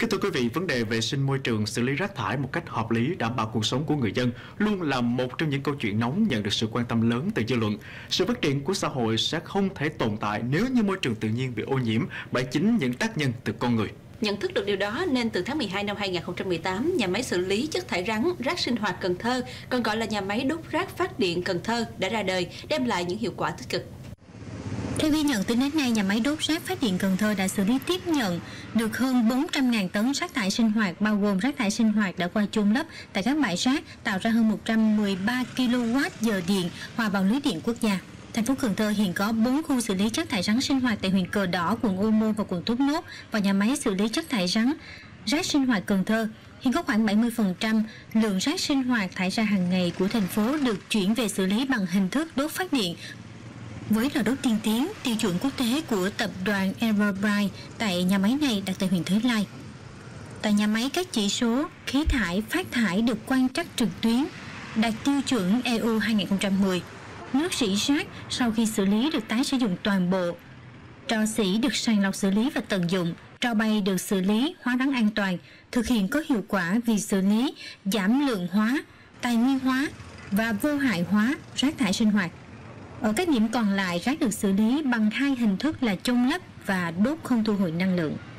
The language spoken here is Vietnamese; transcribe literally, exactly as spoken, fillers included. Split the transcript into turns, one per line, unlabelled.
Kính thưa quý vị, vấn đề vệ sinh môi trường, xử lý rác thải một cách hợp lý, đảm bảo cuộc sống của người dân luôn là một trong những câu chuyện nóng nhận được sự quan tâm lớn từ dư luận. Sự phát triển của xã hội sẽ không thể tồn tại nếu như môi trường tự nhiên bị ô nhiễm bởi chính những tác nhân từ con người.
Nhận thức được điều đó nên từ tháng mười hai năm hai nghìn không trăm mười tám, nhà máy xử lý chất thải rắn, rác sinh hoạt Cần Thơ, còn gọi là nhà máy đốt rác phát điện Cần Thơ đã ra đời, đem lại những hiệu quả tích cực.
Theo ghi nhận, tính đến nay, nhà máy đốt rác phát điện Cần Thơ đã xử lý tiếp nhận được hơn bốn trăm nghìn tấn rác thải sinh hoạt, bao gồm rác thải sinh hoạt đã qua chôn lấp tại các bãi rác, tạo ra hơn một trăm mười ba ki lô oát giờ điện hòa vào lưới điện quốc gia. Thành phố Cần Thơ hiện có bốn khu xử lý chất thải rắn sinh hoạt tại huyện Cờ Đỏ, quận Ô Môn và quận Thốt Nốt, và nhà máy xử lý chất thải rắn rác sinh hoạt Cần Thơ. Hiện có khoảng bảy mươi phần trăm lượng rác sinh hoạt thải ra hàng ngày của thành phố được chuyển về xử lý bằng hình thức đốt phát điện, với lò đốt tiên tiến, tiêu chuẩn quốc tế của tập đoàn Everbright tại nhà máy này đặt tại huyện Thới Lai. Tại nhà máy, các chỉ số khí thải, phát thải được quan trắc trực tuyến, đạt tiêu chuẩn e u hai nghìn không trăm mười. Nước rỉ rác sau khi xử lý được tái sử dụng toàn bộ. Tro xỉ được sàng lọc xử lý và tận dụng. Tro bay được xử lý hóa rắn an toàn, thực hiện có hiệu quả vì xử lý, giảm lượng hóa, tài nguyên hóa và vô hại hóa rác thải sinh hoạt. Ở các điểm còn lại, rác được xử lý bằng hai hình thức là chôn lấp và đốt không thu hồi năng lượng.